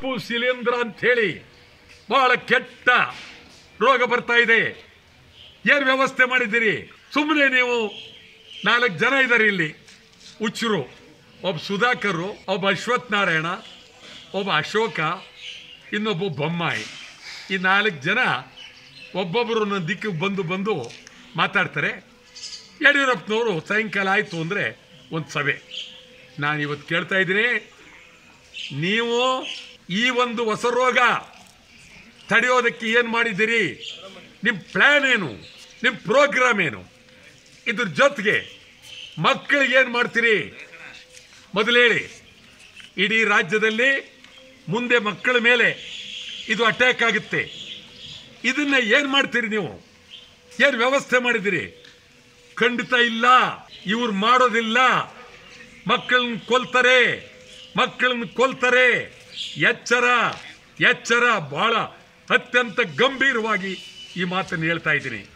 ಶಿಲೀಂಧ್ರ ಅಂತ ಹೇಳಿ ಬಹಳ ಕೆಟ್ಟ ರೋಗ ಬರ್ತಾ ಇದೆ. ಏನು ವ್ಯವಸ್ಥೆ ಮಾಡಿದ್ದೀರಿ? ಸುಮ್ಮನೆ ನೀವು 4 ಜನ ಇದ್ದಾರೆ ಇಲ್ಲಿ ಹುಚ್ಚರು, ಒಬ್ಬ ಸುಧಾಕರ್, ಒಬ್ಬ ಅಶ್ವಥ್ ನಾರಾಯಣ, ಒಬ್ಬ ಅಶೋಕ, ಇನ್ನೊಬ್ಬ ಬೊಮ್ಮಾಯಿ. ಈ 4 ಜನ ಒಬ್ಬೊಬ್ಬರು ನನ್ನ ದಿಕ್ಕಿಗೆ ಬಂದು ಮಾತಾಡ್ತಾರೆ. ಯಡಿಯೂರಪ್ಪನವರು ಸಾಯಂಕಾಲ ಆಯಿತು ಅಂದರೆ ಒಂದು ಸಭೆ. ನಾನಿವತ್ತು ಕೇಳ್ತಾ ಇದ್ದೀನಿ, ನೀವು ಈ ಒಂದು ಹೊಸ ರೋಗ ತಡೆಯೋದಕ್ಕೆ ಏನು ಮಾಡಿದ್ದೀರಿ? ನಿಮ್ಮ ಪ್ಲ್ಯಾನ್ ಏನು? ನಿಮ್ಮ ಪ್ರೋಗ್ರಾಮ್ ಏನು? ಇದ್ರ ಜೊತೆಗೆ ಮಕ್ಕಳಿಗೆ ಏನು ಮಾಡ್ತೀರಿ ಮೊದಲು ಹೇಳಿ. ಇಡೀ ರಾಜ್ಯದಲ್ಲಿ ಮುಂದೆ ಮಕ್ಕಳ ಮೇಲೆ ಇದು ಅಟ್ಯಾಕ್ ಆಗುತ್ತೆ. ಇದನ್ನ ಏನು ಮಾಡ್ತೀರಿ ನೀವು? ಏನು ವ್ಯವಸ್ಥೆ ಮಾಡಿದ್ದೀರಿ? ಖಂಡಿತ ಇಲ್ಲ, ಇವ್ರು ಮಾಡೋದಿಲ್ಲ. ಮಕ್ಕಳನ್ನ ಕೊಲ್ತಾರೆ. ಎಚ್ಚರ ಎಚ್ಚರ. ಬಹಳ ಅತ್ಯಂತ ಗಂಭೀರವಾಗಿ ಈ ಮಾತನ್ನು ಹೇಳ್ತಾ ಇದ್ದೀನಿ.